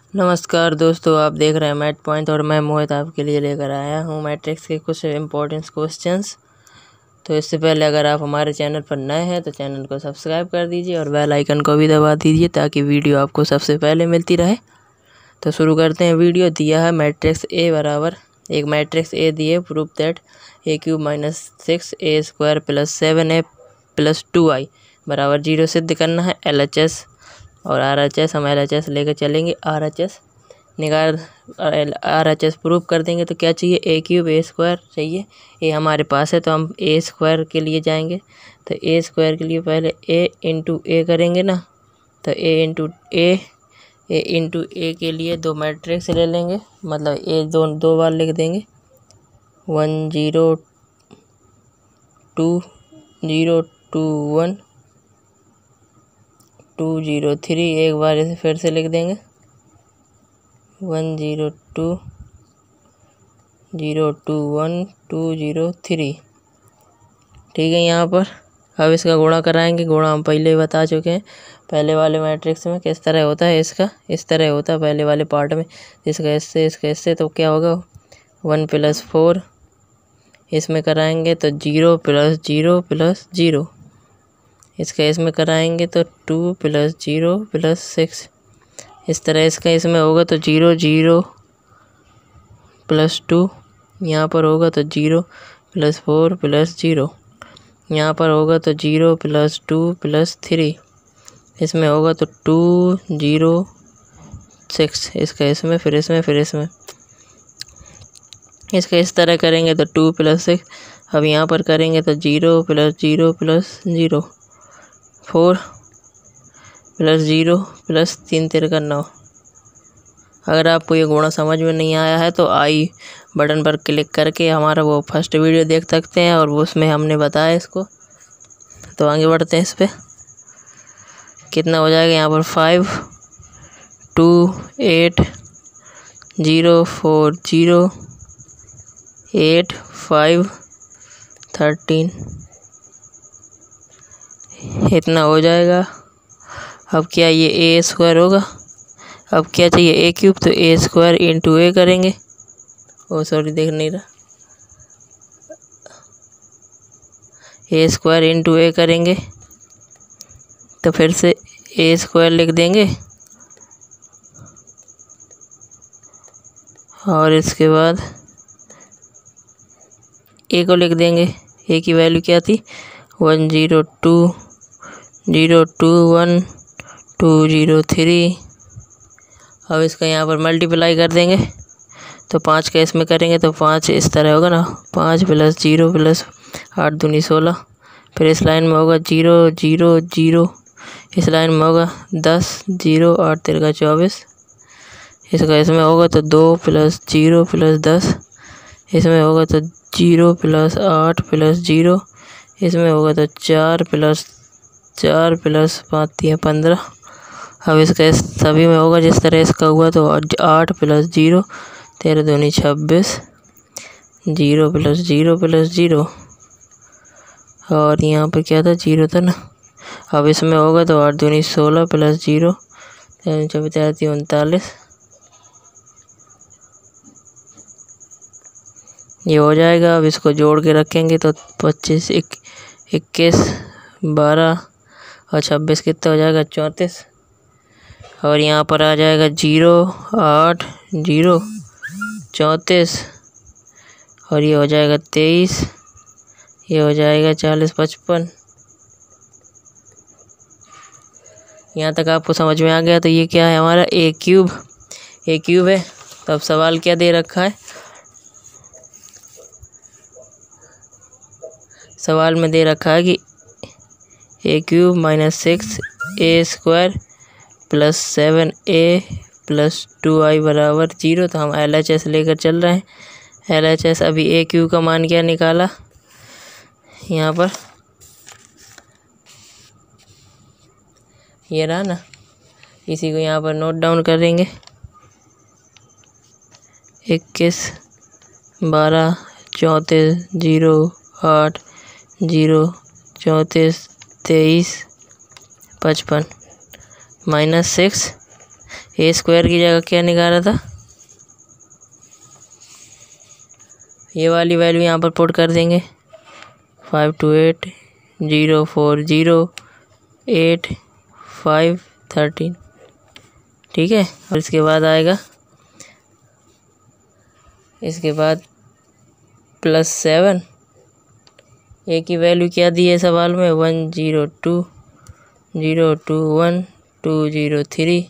नमस्कार दोस्तों, आप देख रहे हैं मैथ पॉइंट और मैं मोहित आपके लिए लेकर आया हूं मैट्रिक्स के कुछ इम्पोर्टेंट क्वेश्चंस। तो इससे पहले अगर आप हमारे चैनल पर नए हैं तो चैनल को सब्सक्राइब कर दीजिए और बेल आइकन को भी दबा दीजिए ताकि वीडियो आपको सबसे पहले मिलती रहे। तो शुरू करते हैं। वीडियो दिया है मैट्रिक्स ए बराबर, एक मैट्रिक्स ए दिए, proof that a³ - 6a² + 7a + 2i बराबर 0 सिद्ध करना है। LHS और RHS, हम LHS लेकर चलेंगे। RHS प्रूफ कर देंगे। तो क्या चाहिए? a³ a² चाहिए। ए हमारे पास है तो हम a² के लिए जाएंगे। तो a² के लिए पहले a × a करेंगे ना, तो a × a के लिए दो मैट्रिक्स ले लेंगे, मतलब a दो बार लिख देंगे। 1 0 2 0 2 1 2 0 3, एक बार इसे फिर से लिख देंगे 1 0 2 0 2 1 2 0 3। ठीक है। यहाँ पर अब इसका गुणा कराएंगे। गुणा हम पहले ही बता चुके हैं पहले वाले मैट्रिक्स में किस तरह होता है। इसका इस तरह होता है पहले वाले पार्ट में, इसका इससे तो क्या होगा 1 + 4। इसमें कराएंगे तो 0 + 0 + 0। इसका इसमें कराएंगे तो 2 + 0 + 6। इस तरह इसका इसमें होगा तो 0 0 + 2। यहाँ पर होगा तो 0 + 4 + 0। यहाँ पर होगा तो 0 + 2 + 3। इसमें होगा तो 2 0 6। इसका इसमें फिर इसमें फिर इसमें इसका इस तरह करेंगे तो 2 + 6। अब यहाँ पर करेंगे तो 0 + 0 + 0 4 + 0 + 3 3 का 9। अगर आपको ये गुणा समझ में नहीं आया है तो आई बटन पर क्लिक करके हमारा वो फर्स्ट वीडियो देख सकते हैं और वो उसमें हमने बताया इसको। तो आगे बढ़ते हैं। इस पर कितना हो जाएगा? यहाँ पर 5 2 8 0 4 0 8 5 13, इतना हो जाएगा। अब क्या ये a² होगा? अब क्या चाहिए? a³ तो a² × a करेंगे। ओ सॉरी, देख नहीं रहा। a² × a करेंगे तो फिर से a² लिख देंगे और इसके बाद a को लिख देंगे। a की वैल्यू क्या थी? 1 0 2 0 2 1 2 0 3। अब इसका यहाँ पर मल्टीप्लाई कर देंगे तो 5 का इसमें करेंगे तो 5 इस तरह होगा ना, 5 + 0 + 8 दूनी 16। फिर इस लाइन में होगा 0 0 0। इस लाइन में होगा 10 0 8 3 24। इसका इसमें होगा तो 2 + 0 + 10। इसमें होगा तो 0 + 8 + 0। इसमें होगा तो 4 + 4 + 5 3 15। अब इसका सभी में होगा जिस तरह इसका हुआ तो 8 + 0 13 दूनी 26। 0 + 0 + 0 और यहाँ पर क्या था? 0 था ना। अब इसमें होगा तो 8 दूनी 16 + 0 13 39। ये हो जाएगा। अब इसको जोड़ के रखेंगे तो 25 21 12 और 26 कितना हो जाएगा? 34। और यहाँ पर आ जाएगा 0 8 0 34 और ये हो जाएगा 23। ये हो जाएगा 40 55। यहाँ तक आपको समझ में आ गया? तो ये क्या है हमारा? a³ है। तो अब सवाल क्या दे रखा है? सवाल में दे रखा है कि a³ - 6a² + 7a + 2i बराबर 0। तो हम LHS लेकर चल रहे हैं। LHS अभी a³ का मान क्या निकाला? यहाँ पर ये रहा ना, इसी को यहाँ पर नोट डाउन करेंगे। 21 12 34 0 8 0 34 23 55 -6 ए स्क्वायर की जगह क्या निकाला था, ये वाली वैल्यू यहाँ पर पुट कर देंगे 528 040 8 5 13, ठीक है। और इसके बाद आएगा, इसके बाद +7, ए की वैल्यू क्या दी है सवाल में 102 021 203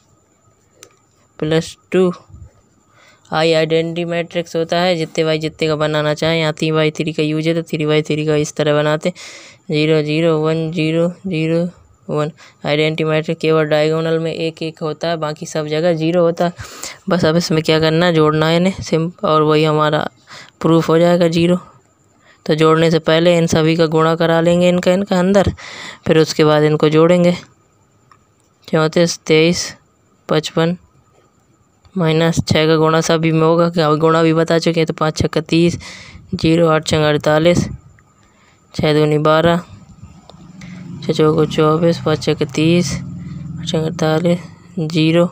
+2। आई आइडेंटिटी मैट्रिक्स होता है, जितने बाई जितने का बनाना चाहें। यहाँ 3/3 का यूज है तो 3/3 का इस तरह बनाते 0 0 1 0 0 1। आइडेंटिटी मैट्रिक्स केवल डायगोनल में एक एक होता है, बाकी सब जगह 0 होता है। बस अब इसमें क्या करना है, जोड़ना है इन्हें सिंपल, और वही हमारा प्रूफ हो जाएगा 0। तो जोड़ने से पहले इन सभी का गुणा करा लेंगे इनका अंदर, फिर उसके बाद इनको जोड़ेंगे। 34 23 55 -6 का गुणा सभी में होगा, क्या गुणा भी बता चुके हैं। तो 5 6 30 0 8 6 48 6 दूनी 12 6 चौको 24 5 6 30 8 6 48 0।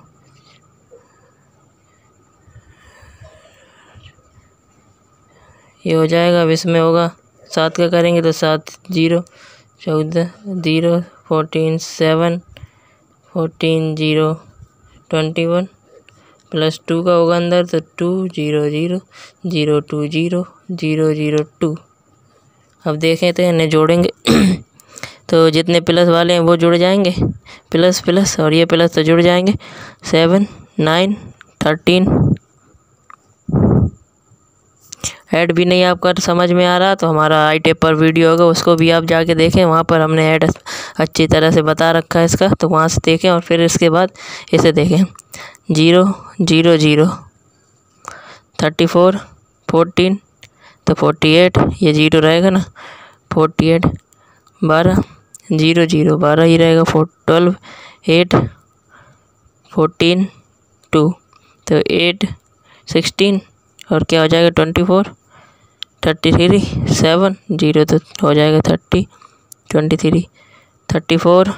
ये हो जाएगा। अब इसमें होगा 7 का करेंगे तो 7 0 14 0 14 7 14 0 21 +2 का होगा अंदर तो 2 0 0 0 2 0 0 0 2। अब देखें तो इन्हें जोड़ेंगे तो जितने प्लस वाले हैं वो जुड़ जाएंगे, प्लस प्लस, और ये प्लस तो जुड़ जाएंगे। 7 9 13। ऐड भी नहीं आपका समझ में आ रहा तो हमारा iTap पर वीडियो होगा, उसको भी आप जाके देखें, वहाँ पर हमने ऐड अच्छी तरह से बता रखा है इसका, तो वहाँ से देखें और फिर इसके बाद इसे देखें। 0 0 0 34 14 तो 48, ये 0 रहेगा ना, 48 12 0 0 12 ही रहेगा, 12 8 14 2 तो 8 16 और क्या हो जाएगा 24 33 7 0 तो हो जाएगा 30 23 34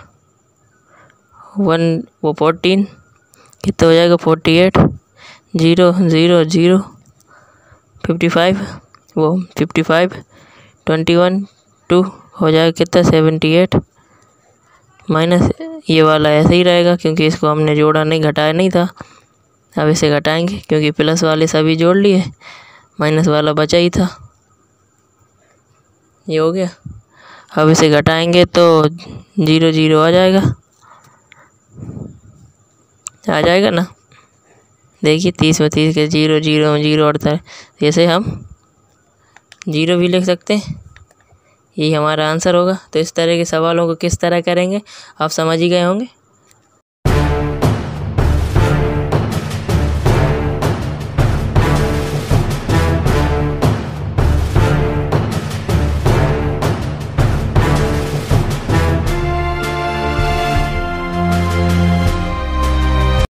1 वो 14 कितना हो जाएगा 48 0 0 0 55 वो 55 21 2 हो जाएगा कितना 78 माइनस ये वाला ऐसे ही रहेगा क्योंकि इसको हमने जोड़ा नहीं, घटाया नहीं था। अब इसे घटाएंगे क्योंकि प्लस वाले सभी जोड़ लिए, माइनस वाला बचा ही था। ये हो गया। अब इसे घटाएंगे तो 0 0 आ जाएगा ना। देखिए 30 में 30 के 0 0 0 और जैसे हम 0 भी लिख सकते हैं, यही हमारा आंसर होगा। तो इस तरह के सवालों को किस तरह करेंगे आप समझ ही गए होंगे।